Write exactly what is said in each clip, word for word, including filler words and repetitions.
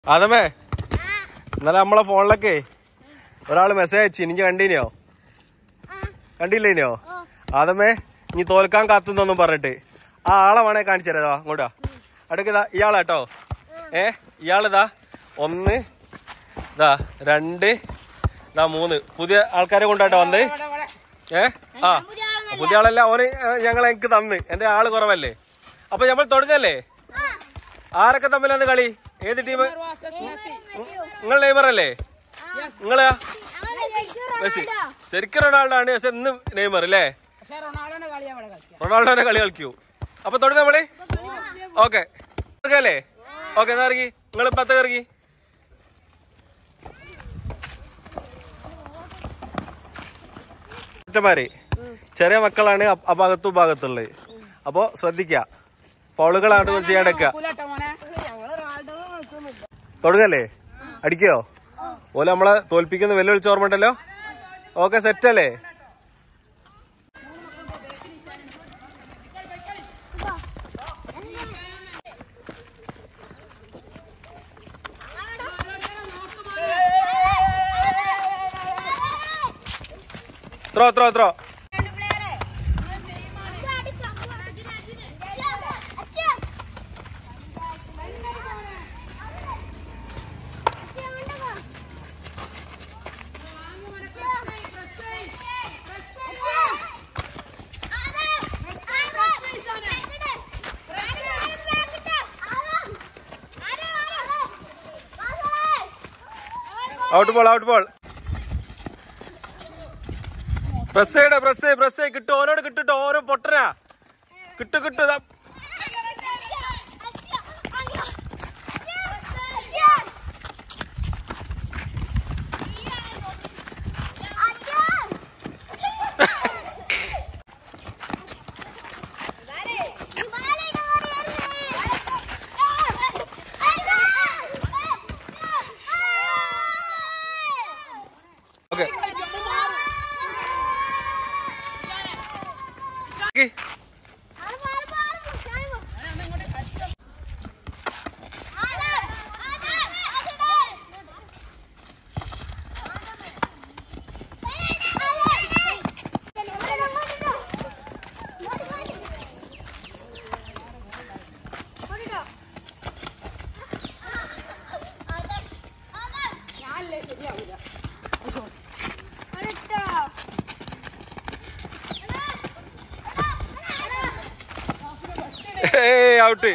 അതമേ ഇന്നലെ നമ്മളെ ഫോണിലൊക്കെ ഒരാള് മെസ്സേജ് അയച്ചു. എനിക്ക് കണ്ടീനോ? കണ്ടില്ലേനോ? അതമേ ഇനി തോൽക്കാൻ കാത്തുന്നൊന്നും പറഞ്ഞിട്ട് ആ ആളെ വേണേ കാണിച്ചു തരാ. അങ്ങോട്ടാ അടുക്കതാ ഇയാളാട്ടോ. ഏ ഇയാളിതാ ഒന്ന്, ഇതാ രണ്ട്, ഇതാ മൂന്ന് പുതിയ ആൾക്കാരെ കൊണ്ടാട്ടോ വന്ന്. ഏ ആ പുതിയ ആളല്ല, ഓന് ഞങ്ങൾ എനിക്ക് തന്ന്. എന്റെ ആള് കുറവല്ലേ. അപ്പൊ നമ്മൾ തുടങ്ങല്ലേ? ആരൊക്കെ തമ്മിലാണ് കളി? ഏത് ടീം? നിങ്ങൾ നെയ്മർ അല്ലേ? നിങ്ങളാ മെസ്സി? ശരിക്കും റൊണാൾഡോ ആണ്, പക്ഷെ ഇന്ന് നെയ്മർ അല്ലേ? റൊണാൾഡോനെ കളി കളിക്കൂ. അപ്പൊ തുടങ്ങാം നമ്മള്. ഓക്കെ തുടങ്ങല്ലേ? ഓക്കെ എന്നാ ഇറങ്ങി. നിങ്ങൾ പത്ത് ഇറങ്ങി. ഒറ്റമാര് ചെറിയ മക്കളാണ് അഭാഗത്തും ഭാഗത്തുള്ളത്. അപ്പൊ ശ്രദ്ധിക്ക, ഫൗളുകളാണ് ചെയ്യാണ്ടെക്ക. തുടങ്ങല്ലേ? അടിക്കോ? ഓല നമ്മളെ തോൽപ്പിക്കുന്ന വെല്ലുവിളിച്ച ഓർമ്മ ഉണ്ടല്ലോ. ഓക്കെ സെറ്റല്ലേ? Throw throw throw out ball out ball. Press ചെയ്യട പ്രസ് പ്രസ് കിട്ടും. ഓനോട് കിട്ടിട്ടോ. ഓരോ പൊട്ടനാ കിട്ടു കിട്ടു. Okay out.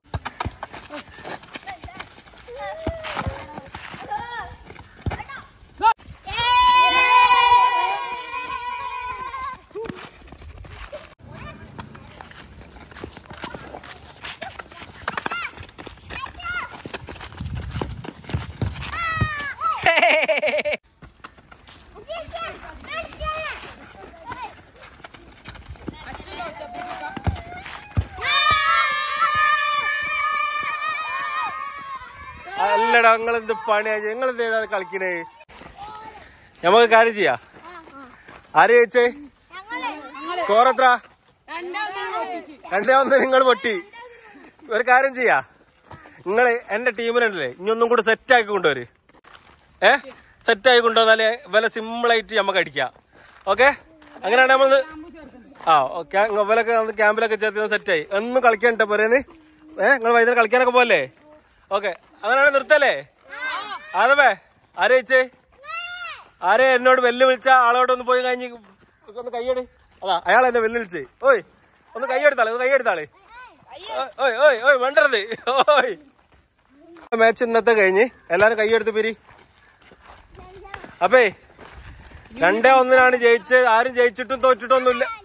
അല്ലടാ നിങ്ങളെന്ത് പണിയാ? നിങ്ങളെന്ത് ഏതാ കളിക്കണേ? നമുക്ക് കാര്യം ചെയ്യാ. ആര് ജയിച്ചേ? സ്കോർ എത്ര? രണ്ടേ ഒന്ന്. നിങ്ങൾ പൊട്ടി. ഒരു കാര്യം ചെയ്യാ, നിങ്ങള് എന്റെ ടീമിനുണ്ടല്ലേ ഇനി ഒന്നും കൂടെ സെറ്റ് ആക്കി കൊണ്ടുവര്. ഏ സെറ്റായി കൊണ്ടുവന്നാലേ വില സിമ്പിളായിട്ട് നമുക്ക് അടിക്കാം. ഓക്കെ അങ്ങനെയാണ് നമ്മൾ. ആ ഓക്കെ വിലൊക്കെ ക്യാമ്പിലൊക്കെ ചേർത്ത് സെറ്റായി. ഒന്നും കളിക്കാൻ ഇട്ട പോരേന്ന്. ഏഹ് നിങ്ങൾ വൈകുന്നേരം കളിക്കാനൊക്കെ പോലെ. ഓക്കെ അങ്ങനെയാണ് നിർത്തല്ലേ? അതേ ആരെ ജയിച്ചേ? ആരെ എന്നോട് വെല്ലു വിളിച്ച ആളോട് ഒന്ന് പോയി കഴിഞ്ഞ് ഒന്ന് കൈയ്യടി. അതാ അയാൾ എന്നെ വെല്ലു വിളിച്ചേ. ഓയ് ഒന്ന് കൈയ്യെടുത്താളെ, ഒന്ന് കൈയ്യെടുത്താളെ. ഓയ് ഓയ് ഓയ് വേണ്ടത്. ഓയ് മാച്ച് ഇന്നത്തെ കഴിഞ്ഞ് എല്ലാരും കൈയ്യെടുത്ത് പിരി. അപ്പേ രണ്ടേ ഒന്നിനാണ് ജയിച്ചത്. ആരും ജയിച്ചിട്ടും തോറ്റിട്ടൊന്നുമില്ല.